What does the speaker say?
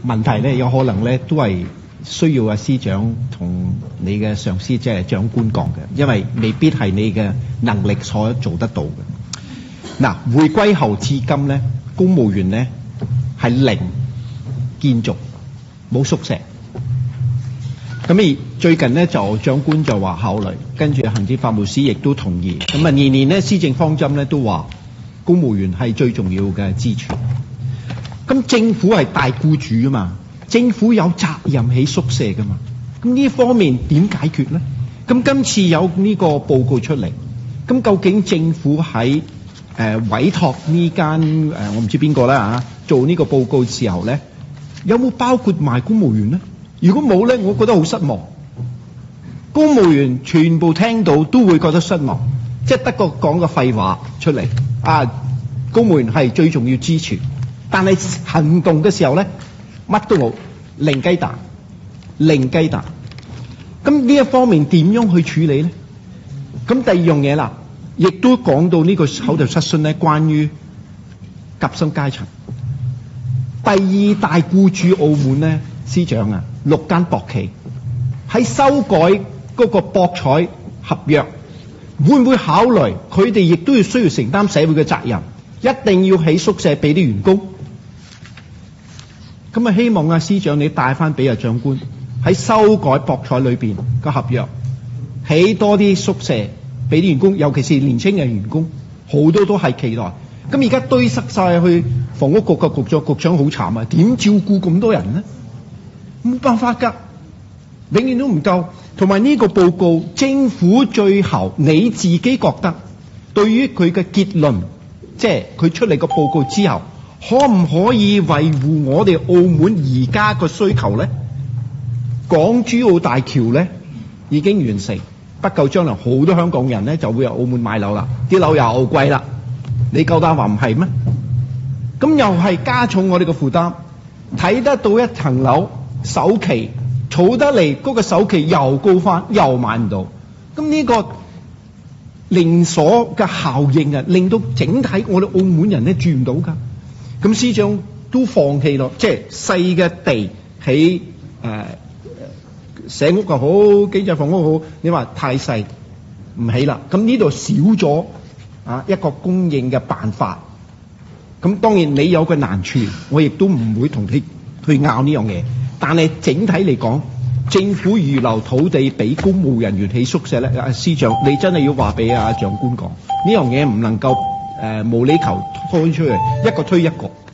問題咧，有可能咧都係需要司長同你嘅上司即係長官講嘅，因為未必係你嘅能力所做得到嘅。嗱，回歸後至今咧，公務員咧係零建築，冇宿舍。咁而最近咧就長官就話考慮，跟住行政法務司亦都同意。咁啊年年咧施政方針咧都話公務員係最重要嘅支柱。咁政府係大僱主啊嘛，政府有責任起宿舍噶嘛。咁呢方面點解決咧？咁今次有呢個報告出嚟，咁究竟政府喺委託呢間我唔知邊個啦嚇做呢個報告嘅時候咧，有冇包括埋公務員咧？如果冇咧，我覺得好失望。公務員全部聽到都會覺得失望，即係得個講個廢話出嚟啊！公務員係最重要支柱，但係行動嘅時候咧，乜都冇，零雞蛋，零雞蛋。咁呢一方面點樣去處理咧？咁第二樣嘢啦，亦都講到呢個口頭質詢咧，關於夾心階層。第二大僱主澳門咧，司長啊，6間博企喺修改嗰個博彩合約，會唔會考慮佢哋亦都要需要承擔社會嘅責任，一定要起宿舍俾啲員工？咁啊，希望司長你帶翻俾長官喺修改博彩裏邊個合約，起多啲宿舍俾啲員工，尤其是年青嘅員工，好多都係期待。咁而家堆塞晒去房屋局嘅局長好慘啊！點照顧咁多人呢？冇辦法㗎，永遠都唔夠。同埋呢個報告，政府最後你自己覺得對於佢嘅結論，即係佢出嚟個報告之後，可唔可以維護我哋澳門而家個需求咧？港珠澳大橋咧已經完成，不久將來好多香港人咧就會喺澳門買樓啦，啲樓又貴啦。你夠膽話唔係咩？咁又係加重我哋嘅負擔，睇得到一層樓首期儲得嚟，嗰個首期又高翻，又買唔到。咁呢個連鎖嘅效應啊，令到整體我哋澳門人咧住唔到㗎。咁司長都放棄咯，即係細嘅地起社屋又好，經濟房屋好，你話太細唔起啦。咁呢度少咗一個供應嘅辦法。咁當然你有個難處，我亦都唔會同你去拗呢樣嘢。但係整體嚟講，政府預留土地俾公務人員起宿舍咧，司長你真係要話俾長官講，呢樣嘢唔能夠無厘頭推出嚟，一個推一個。